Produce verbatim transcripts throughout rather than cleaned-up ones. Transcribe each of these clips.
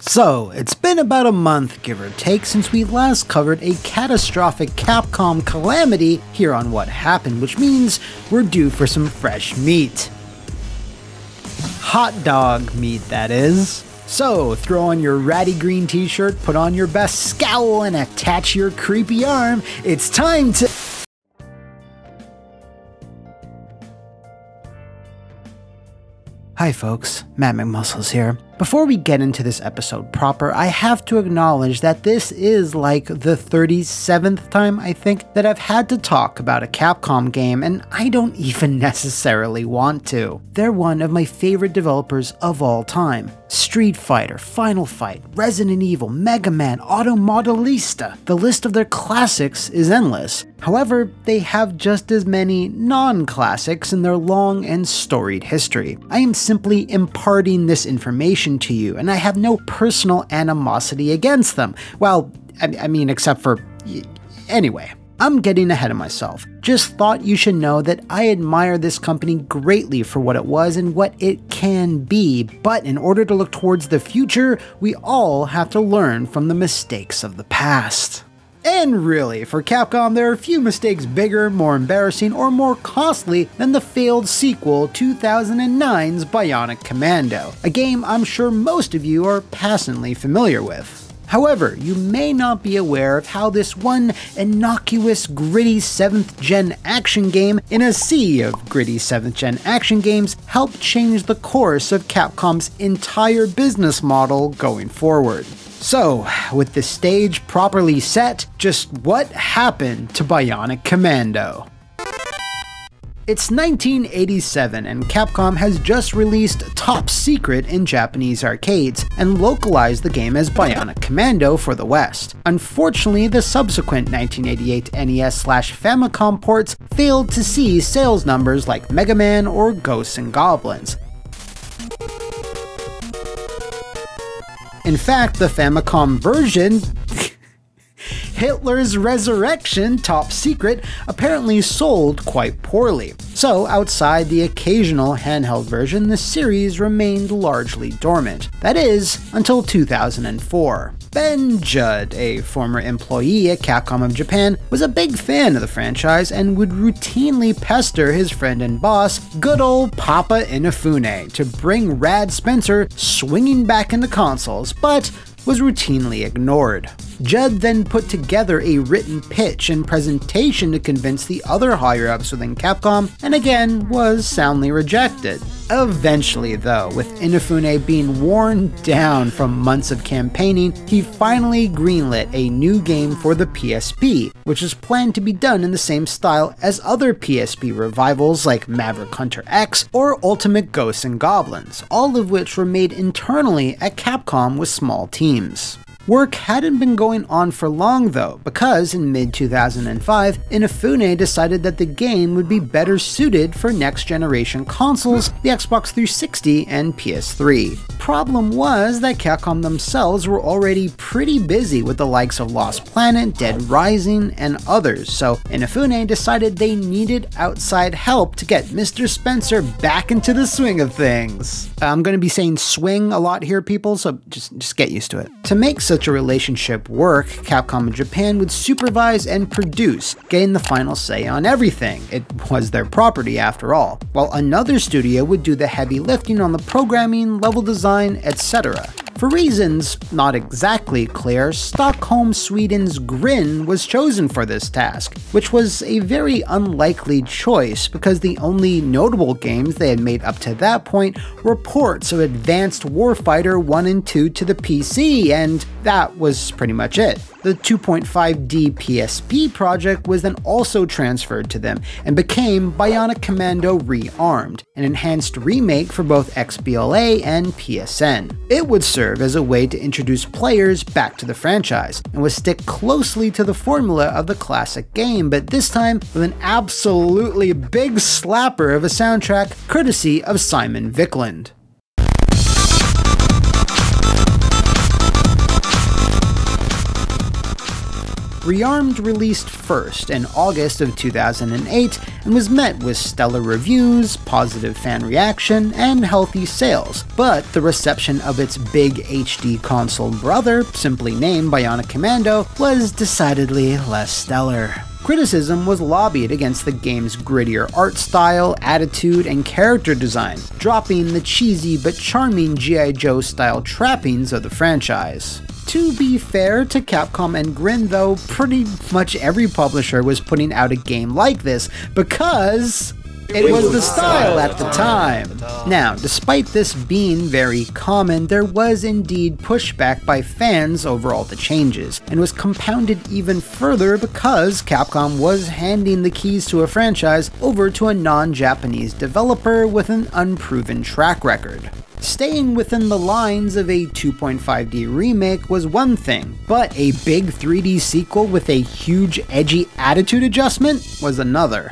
So, it's been about a month, give or take, since we last covered a catastrophic Capcom calamity here on What Happened, which means we're due for some fresh meat. Hot dog meat, that is. So, throw on your ratty green t-shirt, put on your best scowl, and attach your creepy arm. It's time to... Hi folks, Matt McMuscles here. Before we get into this episode proper, I have to acknowledge that this is like the thirty-seventh time, I think, that I've had to talk about a Capcom game, and I don't even necessarily want to. They're one of my favorite developers of all time. Street Fighter, Final Fight, Resident Evil, Mega Man, Automodelista. The list of their classics is endless. However, they have just as many non-classics in their long and storied history. I am simply imparting this information to you, and I have no personal animosity against them. Well, I, I mean, except for... anyway. I'm getting ahead of myself. Just thought you should know that I admire this company greatly for what it was and what it can be, but in order to look towards the future, we all have to learn from the mistakes of the past. And really, for Capcom, there are few mistakes bigger, more embarrassing, or more costly than the failed sequel two thousand nine's Bionic Commando, a game I'm sure most of you are passingly familiar with. However, you may not be aware of how this one innocuous, gritty seventh gen action game in a sea of gritty seventh gen action games helped change the course of Capcom's entire business model going forward. So, with the stage properly set, just what happened to Bionic Commando? It's nineteen eighty-seven and Capcom has just released Top Secret in Japanese arcades and localized the game as Bionic Commando for the West. Unfortunately, the subsequent nineteen eighty-eight N E S slash Famicom ports failed to see sales numbers like Mega Man or Ghosts and Goblins. In fact, the Famicom version, Hitler's Resurrection Top Secret, apparently sold quite poorly. So, outside the occasional handheld version, the series remained largely dormant. That is, until two thousand four. Ben Judd, a former employee at Capcom of Japan, was a big fan of the franchise and would routinely pester his friend and boss, good old Papa Inafune, to bring Rad Spencer swinging back into consoles, but was routinely ignored. Judd then put together a written pitch and presentation to convince the other higher-ups within Capcom, and again was soundly rejected. Eventually though, with Inafune being worn down from months of campaigning, he finally greenlit a new game for the P S P, which is planned to be done in the same style as other P S P revivals like Maverick Hunter X or Ultimate Ghosts and Goblins, all of which were made internally at Capcom with small teams. Work hadn't been going on for long though, because in mid two thousand five, Inafune decided that the game would be better suited for next-generation consoles, the Xbox three sixty and P S three. Problem was that Capcom themselves were already pretty busy with the likes of Lost Planet, Dead Rising, and others, so Inafune decided they needed outside help to get Mister Spencer back into the swing of things. I'm going to be saying swing a lot here, people, so just, just get used to it. To make such a relationship work, Capcom in Japan would supervise and produce, getting the final say on everything. It was their property after all, while another studio would do the heavy lifting on the programming, level design, et cetera. For reasons not exactly clear, Stockholm, Sweden's Grin was chosen for this task, which was a very unlikely choice because the only notable games they had made up to that point were ports of Advanced Warfighter one and two to the P C, and that was pretty much it. The two point five D P S P project was then also transferred to them and became Bionic Commando Rearmed, an enhanced remake for both X B L A and P S N. It would serve as a way to introduce players back to the franchise, and would stick closely to the formula of the classic game, but this time with an absolutely big slapper of a soundtrack courtesy of Simon Viklund. Rearmed released first in August of two thousand eight and was met with stellar reviews, positive fan reaction, and healthy sales, but the reception of its big H D console brother, simply named Bionic Commando, was decidedly less stellar. Criticism was lobbied against the game's grittier art style, attitude, and character design, dropping the cheesy but charming G I Joe style trappings of the franchise. To be fair to Capcom and Grin though, pretty much every publisher was putting out a game like this because it was the style at the time. Now, despite this being very common, there was indeed pushback by fans over all the changes, and was compounded even further because Capcom was handing the keys to a franchise over to a non-Japanese developer with an unproven track record. Staying within the lines of a two point five D remake was one thing, but a big three D sequel with a huge edgy attitude adjustment was another.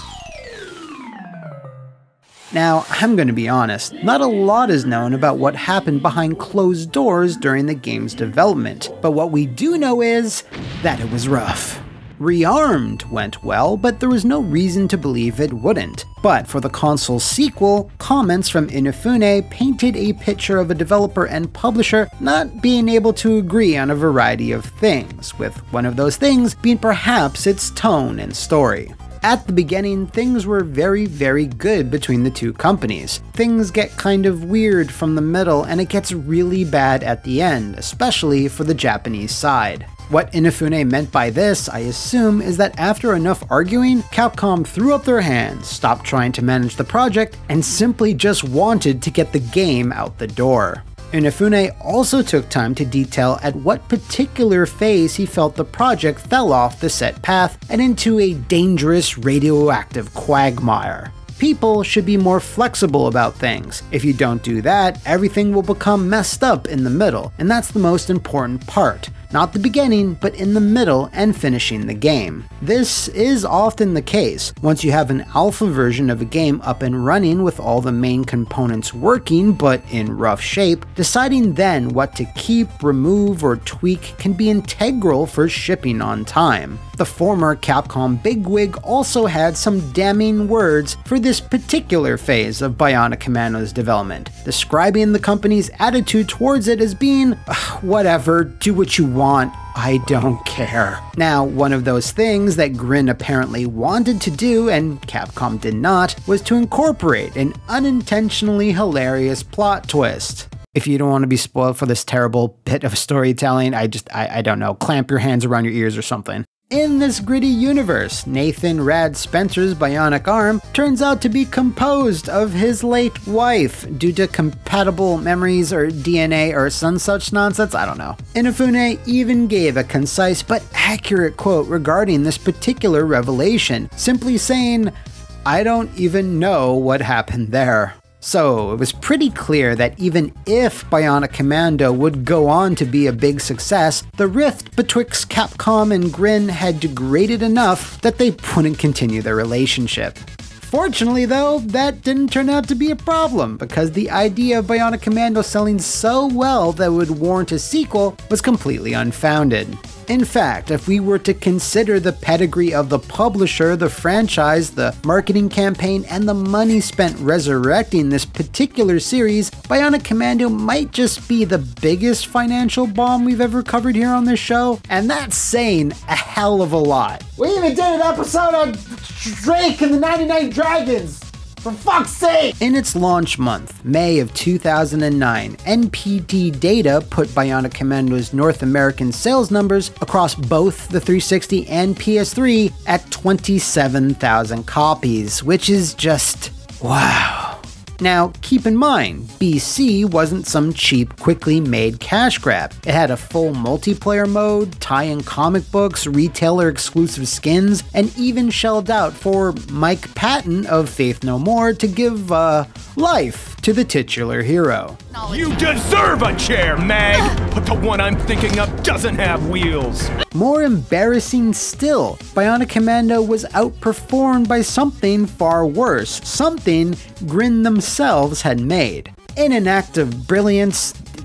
Now, I'm gonna be honest, not a lot is known about what happened behind closed doors during the game's development, but what we do know is that it was rough. Rearmed went well, but there was no reason to believe it wouldn't. But for the console's sequel, comments from Inafune painted a picture of a developer and publisher not being able to agree on a variety of things, with one of those things being perhaps its tone and story. At the beginning, things were very, very good between the two companies. Things get kind of weird from the middle, and it gets really bad at the end, especially for the Japanese side. What Inafune meant by this, I assume, is that after enough arguing, Capcom threw up their hands, stopped trying to manage the project, and simply just wanted to get the game out the door. Inafune also took time to detail at what particular phase he felt the project fell off the set path and into a dangerous radioactive quagmire. People should be more flexible about things. If you don't do that, everything will become messed up in the middle, and that's the most important part. Not the beginning, but in the middle and finishing the game. This is often the case. Once you have an alpha version of a game up and running with all the main components working but in rough shape, deciding then what to keep, remove, or tweak can be integral for shipping on time. The former Capcom bigwig also had some damning words for this particular phase of Bionic Commando's development, describing the company's attitude towards it as being, whatever, do what you want, I don't care. Now, one of those things that Grin apparently wanted to do and Capcom did not was to incorporate an unintentionally hilarious plot twist. If you don't want to be spoiled for this terrible bit of storytelling, I just, I, I don't know, clamp your hands around your ears or something. In this gritty universe, Nathan Rad Spencer's bionic arm turns out to be composed of his late wife due to compatible memories or D N A or some such nonsense, I don't know. Inafune even gave a concise but accurate quote regarding this particular revelation, simply saying, "I don't even know what happened there." So, it was pretty clear that even if Bionic Commando would go on to be a big success, the rift betwixt Capcom and Grin had degraded enough that they wouldn't continue their relationship. Fortunately though, that didn't turn out to be a problem, because the idea of Bionic Commando selling so well that it would warrant a sequel was completely unfounded. In fact, if we were to consider the pedigree of the publisher, the franchise, the marketing campaign, and the money spent resurrecting this particular series, Bionic Commando might just be the biggest financial bomb we've ever covered here on this show, and that's saying a hell of a lot. We even did an episode on Drake and the ninety-nine Dragons! For fuck's sake! In its launch month, May of two thousand nine, N P D data put Bionic Commando's North American sales numbers across both the three sixty and P S three at twenty-seven thousand copies, which is just wow. Now, keep in mind, B C wasn't some cheap, quickly made cash grab. It had a full multiplayer mode, tie-in comic books, retailer-exclusive skins, and even shelled out for Mike Patton of Faith No More to give, uh, life to the titular hero. You deserve a chair, Mag! But the one I'm thinking of doesn't have wheels! More embarrassing still, Bionic Commando was outperformed by something far worse, something Grin themselves had made. In an act of brilliance,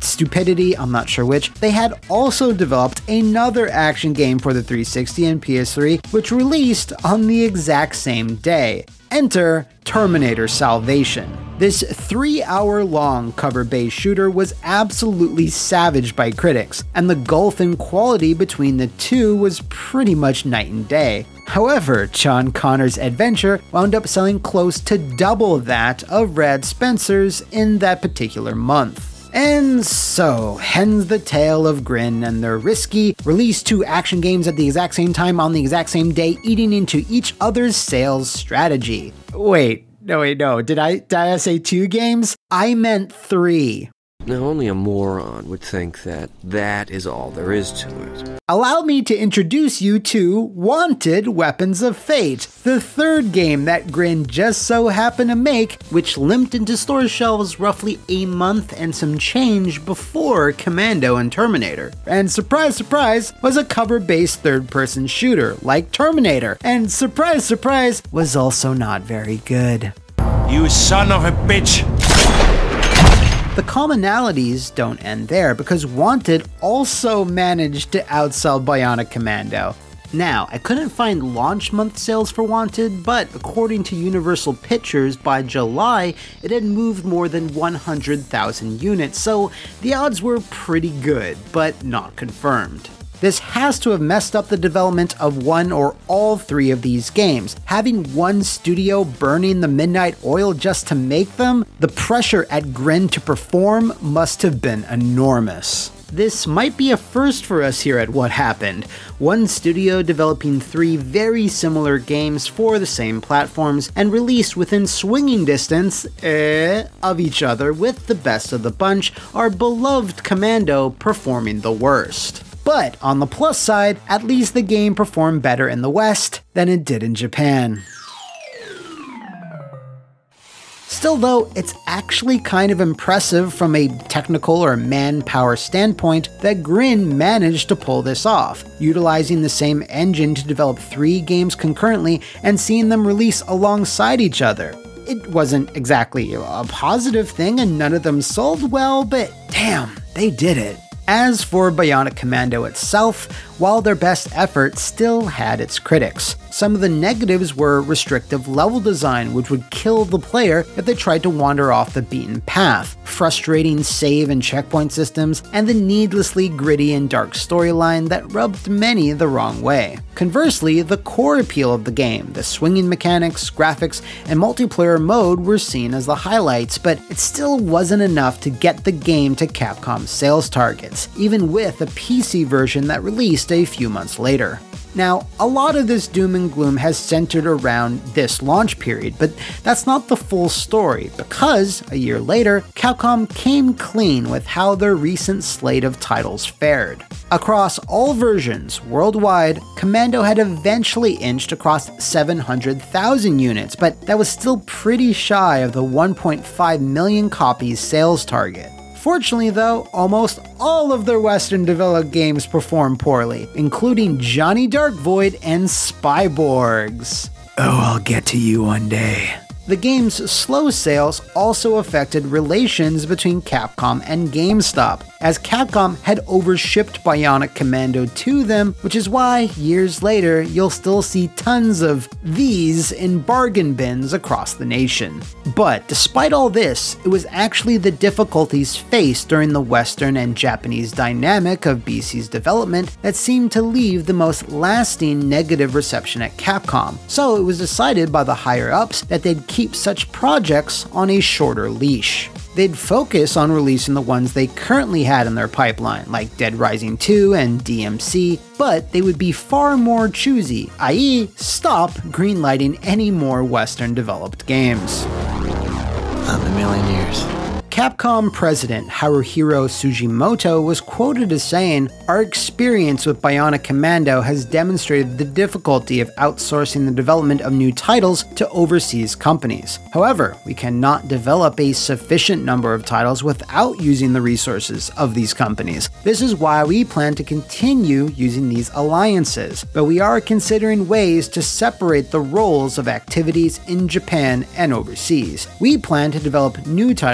stupidity, I'm not sure which, they had also developed another action game for the three sixty and P S three, which released on the exact same day. Enter Terminator Salvation. This three-hour-long cover-based shooter was absolutely savaged by critics, and the gulf in quality between the two was pretty much night and day. However, John Connor's adventure wound up selling close to double that of Brad Spencer's in that particular month. And so, hence the tale of Grin and their risky, release two action games at the exact same time on the exact same day, eating into each other's sales strategy. Wait, no wait, no, did I, did I say two games? I meant three. Now, only a moron would think that that is all there is to it. Allow me to introduce you to Wanted Weapons of Fate, the third game that Grin just so happened to make, which limped into store shelves roughly a month and some change before Commando and Terminator. And surprise, surprise, was a cover-based third-person shooter like Terminator, and surprise, surprise, was also not very good. You son of a bitch! The commonalities don't end there, because Wanted also managed to outsell Bionic Commando. Now, I couldn't find launch month sales for Wanted, but according to Universal Pictures, by July, it had moved more than one hundred thousand units, so the odds were pretty good, but not confirmed. This has to have messed up the development of one or all three of these games. Having one studio burning the midnight oil just to make them, the pressure at Grin to perform must have been enormous. This might be a first for us here at What Happened. One studio developing three very similar games for the same platforms and released within swinging distance eh, of each other, with the best of the bunch, our beloved Commando performing the worst. But on the plus side, at least the game performed better in the West than it did in Japan. Still though, it's actually kind of impressive from a technical or manpower standpoint that Grin managed to pull this off, utilizing the same engine to develop three games concurrently and seeing them release alongside each other. It wasn't exactly a positive thing and none of them sold well, but damn, they did it. As for Bionic Commando itself, while their best effort still had its critics. Some of the negatives were restrictive level design, which would kill the player if they tried to wander off the beaten path, frustrating save and checkpoint systems, and the needlessly gritty and dark storyline that rubbed many the wrong way. Conversely, the core appeal of the game, the swinging mechanics, graphics, and multiplayer mode were seen as the highlights, but it still wasn't enough to get the game to Capcom's sales targets, even with a P C version that released a few months later. Now, a lot of this doom and gloom has centered around this launch period, but that's not the full story, because a year later, Capcom came clean with how their recent slate of titles fared. Across all versions worldwide, Commando had eventually inched across seven hundred thousand units, but that was still pretty shy of the one point five million copies sales target. Fortunately though, almost all of their Western developed games performed poorly, including Johnny Dark Void and Spyborgs. Oh, I'll get to you one day. The game's slow sales also affected relations between Capcom and GameStop, as Capcom had overshipped Bionic Commando to them, which is why, years later, you'll still see tons of these in bargain bins across the nation. But despite all this, it was actually the difficulties faced during the Western and Japanese dynamic of B C's development that seemed to leave the most lasting negative reception at Capcom, so it was decided by the higher-ups that they'd keep such projects on a shorter leash. They'd focus on releasing the ones they currently had in their pipeline, like Dead Rising two and D M C, but they would be far more choosy, that is stop greenlighting any more Western developed games. Not in a million years. Capcom president Haruhiro Sugimoto was quoted as saying, "Our experience with Bionic Commando has demonstrated the difficulty of outsourcing the development of new titles to overseas companies. However, we cannot develop a sufficient number of titles without using the resources of these companies. This is why we plan to continue using these alliances, but we are considering ways to separate the roles of activities in Japan and overseas. We plan to develop new titles primarily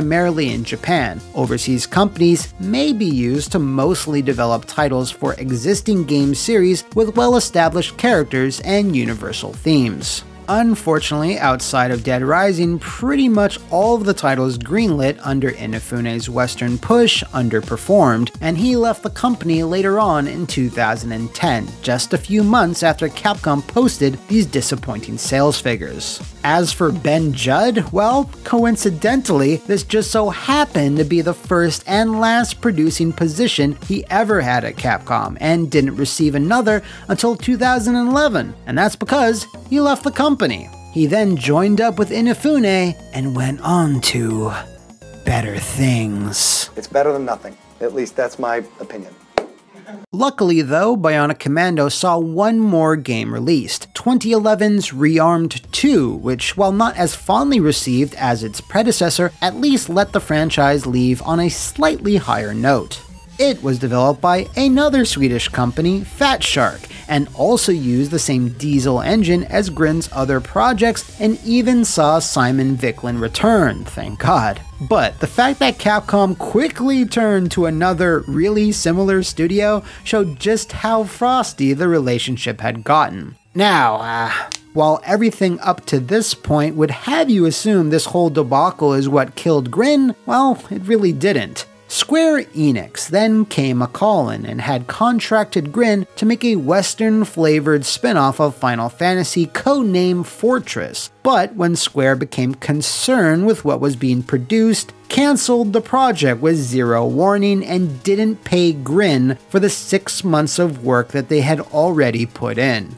primarily in Japan. Overseas companies may be used to mostly develop titles for existing game series with well-established characters and universal themes. Unfortunately, outside of Dead Rising, pretty much all of the titles greenlit under Inafune's Western push underperformed, and he left the company later on in two thousand ten, just a few months after Capcom posted these disappointing sales figures. As for Ben Judd, well, coincidentally, this just so happened to be the first and last producing position he ever had at Capcom, and didn't receive another until two thousand eleven, and that's because he left the company. He then joined up with Inafune and went on to better things. It's better than nothing. At least that's my opinion. Luckily though, Bionic Commando saw one more game released, twenty eleven's Rearmed two, which, while not as fondly received as its predecessor, at least let the franchise leave on a slightly higher note. It was developed by another Swedish company, Fat Shark, and also used the same diesel engine as Grin's other projects, and even saw Simon Viklund return, thank God. But the fact that Capcom quickly turned to another really similar studio showed just how frosty the relationship had gotten. Now, uh, while everything up to this point would have you assume this whole debacle is what killed Grin, well, it really didn't. Square Enix then came a-callin' and had contracted Grin to make a Western-flavored spin-off of Final Fantasy codenamed Fortress, but when Square became concerned with what was being produced, cancelled the project with zero warning and didn't pay Grin for the six months of work that they had already put in.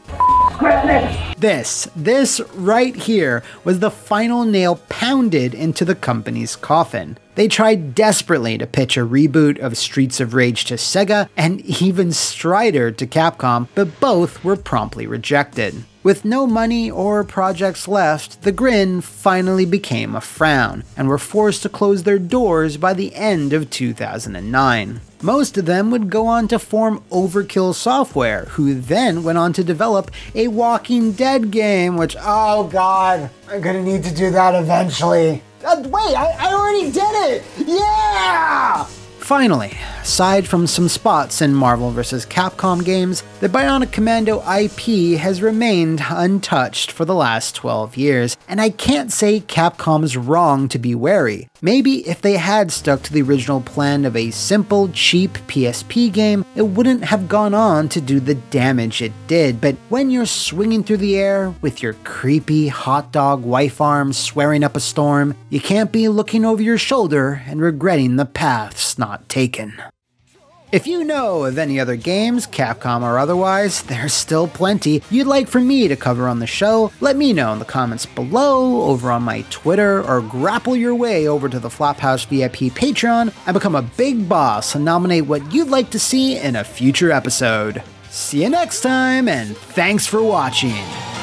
This, this right here was the final nail pounded into the company's coffin. They tried desperately to pitch a reboot of Streets of Rage to Sega and even Strider to Capcom, but both were promptly rejected. With no money or projects left, the Grin finally became a frown, and were forced to close their doors by the end of two thousand nine. Most of them would go on to form Overkill Software, who then went on to develop a Walking Dead game, which, oh god, I'm gonna need to do that eventually. Uh, wait, I, I already did it! Yeah! Finally, aside from some spots in Marvel versus. Capcom games, the Bionic Commando I P has remained untouched for the last twelve years, and I can't say Capcom's wrong to be wary. Maybe if they had stuck to the original plan of a simple, cheap P S P game, it wouldn't have gone on to do the damage it did, but when you're swinging through the air with your creepy hot dog wife arms swearing up a storm, you can't be looking over your shoulder and regretting the paths not taken. If you know of any other games, Capcom or otherwise, there's still plenty you'd like for me to cover on the show, let me know in the comments below, over on my Twitter, or grapple your way over to the Flophouse V I P Patreon and become a big boss and nominate what you'd like to see in a future episode. See you next time, and thanks for watching!